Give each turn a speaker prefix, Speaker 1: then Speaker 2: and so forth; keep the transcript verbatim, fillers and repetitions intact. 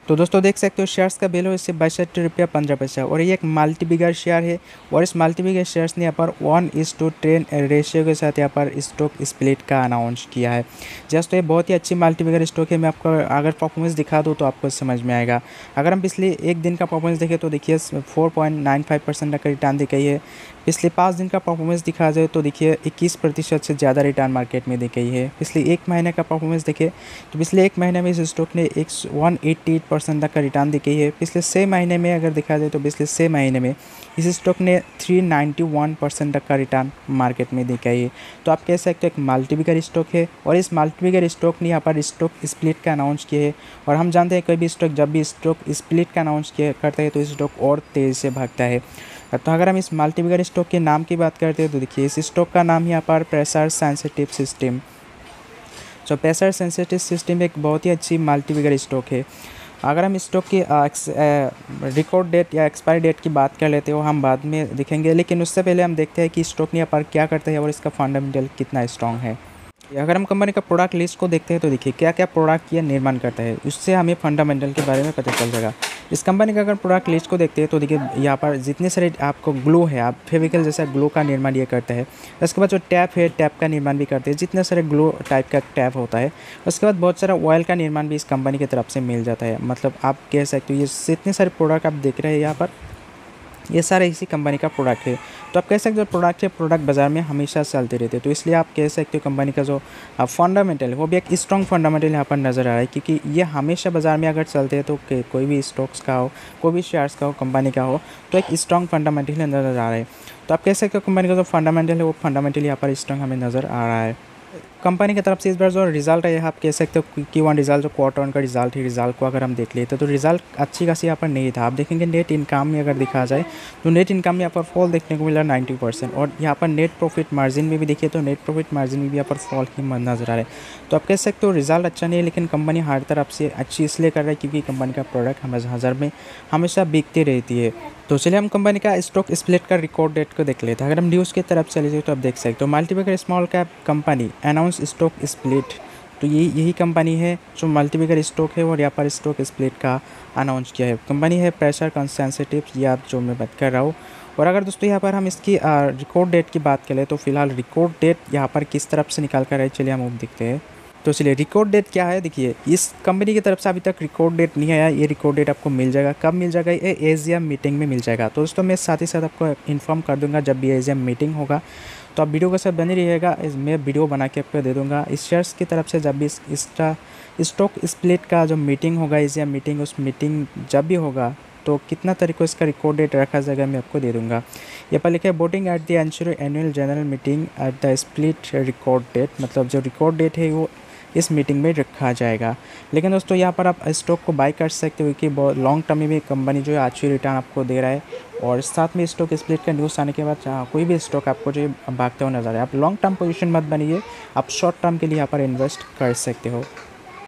Speaker 1: तो दोस्तों देख सकते हो शेयर्स का वैल्यू इससे बासठ रुपया पंद्रह पैसा और ये एक मल्टी बिगर शेयर है और इस मल्टी बिगर शेयर्स ने यहाँ पर वन इस टू टेन रेशियो के साथ यहाँ पर स्टॉक स्प्लिट का अनाउंस किया है। जस्ट ये बहुत ही अच्छी मल्टी बिगर स्टॉक है। मैं आपको अगर परफॉर्मेंस दिखा दूँ तो आपको समझ में आएगा। अगर हम पिछले एक दिन का परफॉर्मेंस देखें तो देखिए four point nine five percent का रिटर्न दिखाई है। पिछले पाँच दिन का परफॉर्मेंस दिखा जाए तो देखिए इक्कीस प्रतिशत से ज़्यादा रिटर्न मार्केट में दिखाई है। पिछले एक महीने का परफॉर्मेंस देखें तो पिछले एक महीने में इस स्टॉक ने एक वन एट्टी एट परसेंट तक का रिटर्न दिखाई है। पिछले छः महीने में अगर देखा जाए तो पिछले छः महीने में इस स्टॉक ने थ्री नाइन्टी वन परसेंट तक का रिटर्न मार्केट में दिखाई है। तो आप कह सकते हो एक मल्टी बिगर स्टॉक है और इस मल्टी बिगर स्टॉक ने यहाँ पर स्टॉक स्प्लिट का अनाउंस किया है। और हम जानते हैं कोई भी स्टॉक जब भी स्टॉक स्प्लिट का अनाउंस किया करता है तो स्टॉक और तेज़ी से भागता है। तो अगर हम इस मल्टी बिगर स्टॉक के नाम की बात करते हैं तो देखिए इस स्टॉक का नाम यहाँ पर प्रेशर सेंसिटिव सिस्टम। तो प्रेशर सेंसिटिव सिस्टम एक बहुत ही अच्छी मल्टी बिगर स्टॉक है। अगर हम स्टॉक की रिकॉर्ड डेट या एक्सपायरी डेट की बात कर लेते हो हम बाद में दिखेंगे, लेकिन उससे पहले हम देखते हैं कि स्टॉक यहाँ पर क्या करता है और इसका फंडामेंटल कितना स्ट्रॉन्ग है। अगर हम कंपनी का प्रोडक्ट लिस्ट को देखते हैं तो देखिए क्या क्या प्रोडक्ट ये निर्माण करता है, उससे हमें फंडामेंटल के बारे में पता चल जाएगा। इस कंपनी का अगर प्रोडक्ट लिस्ट को देखते हैं तो देखिए यहाँ पर जितने सारे आपको ग्लो है, आप फेविकल जैसा ग्लो का निर्माण ये करता है। उसके बाद जो टैप है, टैप का निर्माण भी करते हैं, जितने सारे ग्लो टाइप का टैप होता है। उसके बाद बहुत सारा ऑयल का निर्माण भी इस कंपनी की तरफ से मिल जाता है। मतलब आप कह सकते हो ये जितने सारे प्रोडक्ट आप देख रहे हैं यहाँ पर ये सारे इसी कंपनी का प्रोडक्ट है। तो आप कह सकते हो प्रोडक्ट है, प्रोडक्ट बाजार में हमेशा चलते रहते हैं। तो इसलिए आप कह सकते हो कंपनी का जो फंडामेंटल है वो भी एक स्ट्रॉन्ग फंडामेंटल यहाँ पर नज़र आ रहा है, क्योंकि ये हमेशा बाजार में अगर चलते हैं तो कोई भी स्टॉक्स का हो, कोई भी शेयर्स का हो, कंपनी का हो, तो एक स्ट्रॉन्ग फंडामेंटल नज़र आ रहा है। तो आप कह सकते हो कंपनी का जो फंडामेंटल है वो फंडामेंटल यहाँ पर स्ट्रॉन्ग हमें नज़र आ रहा है। कंपनी की तरफ से इस बार जो रिजल्ट है आप कह सकते हो कि वन रिजल्ट जो क्वार्टर वन का रिजल्ट है, रिजल्ट को अगर हम देख लेते तो रिजल्ट अच्छी खासी यहाँ पर नहीं था। आप देखेंगे नेट इनकम में अगर दिखा जाए तो नेट इनकम में यहाँ पर फॉल देखने को मिला नाइन्टी परसेंट और यहाँ पर नेट प्रॉफिट मार्जिन में भी देखिए तो नेट प्रॉफिट मार्जिन में भी यहाँ पर फॉल की नजर आ रहा है। तो आप कह सकते हो रिजल्ट अच्छा नहीं है, लेकिन कंपनी हर तरफ से अच्छी इसलिए कर रहा है क्योंकि कंपनी का प्रोडक्ट हमें बाजार में हमेशा बिकती रहती है। तो चलिए हम कंपनी का स्टॉक स्प्लिट का रिकॉर्ड डेट को देख लेते हैं। अगर हम न्यूज़ की तरफ चले जाए तो आप देख सकते हो multi bagger small cap company announce stock split. तो ये यही कंपनी है जो मल्टी बिगर स्टॉक है और यहाँ पर स्टॉक स्प्लिट का अनाउंस किया है। कंपनी है प्रेशर सेंसिटिव, ये आप जो मैं बात कर रहा हूँ। और अगर दोस्तों यहाँ पर हम इसकी रिकॉर्ड डेट की बात करें तो फिलहाल रिकॉर्ड डेट यहाँ पर किस तरफ से निकाल कर आए, चलिए हम देखते हैं। तो चलिए रिकॉर्ड डेट क्या है, देखिए इस कंपनी की तरफ से अभी तक रिकॉर्ड डेट नहीं आया। ये रिकॉर्ड डेट आपको मिल जाएगा, कब मिल जाएगा, ये एजीएम मीटिंग में मिल जाएगा। तो दोस्तों मैं साथ ही साथ आपको इन्फॉर्म कर दूंगा जब भी एजीएम मीटिंग होगा, तो आप वीडियो के साथ बने रहिएगा। मैं वीडियो बना के आपको दे दूँगा। इस शेयर्स की तरफ से जब भी इसका स्टॉक स्प्लिट का जो मीटिंग होगा, एजीएम मीटिंग, उस मीटिंग जब भी होगा तो कितना तारीख को इसका रिकॉर्ड डेट रखा जाएगा मैं आपको दे दूंगा। यहाँ पर लिखा है voting at the ensure annual general meeting at the split record date, मतलब जो रिकॉर्ड डेट है वो इस मीटिंग में रखा जाएगा। लेकिन दोस्तों यहाँ पर आप स्टॉक को बाई कर सकते हो क्योंकि बहुत लॉन्ग टर्म में भी कंपनी जो है अच्छी रिटर्न आपको दे रहा है। और साथ में स्टॉक स्प्लिट का न्यूज़ आने के बाद कोई भी स्टॉक आपको जो भागते हुए नजर आए, आप लॉन्ग टर्म पोजीशन मत बनिए, आप शॉर्ट टर्म के लिए यहाँ पर इन्वेस्ट कर सकते हो।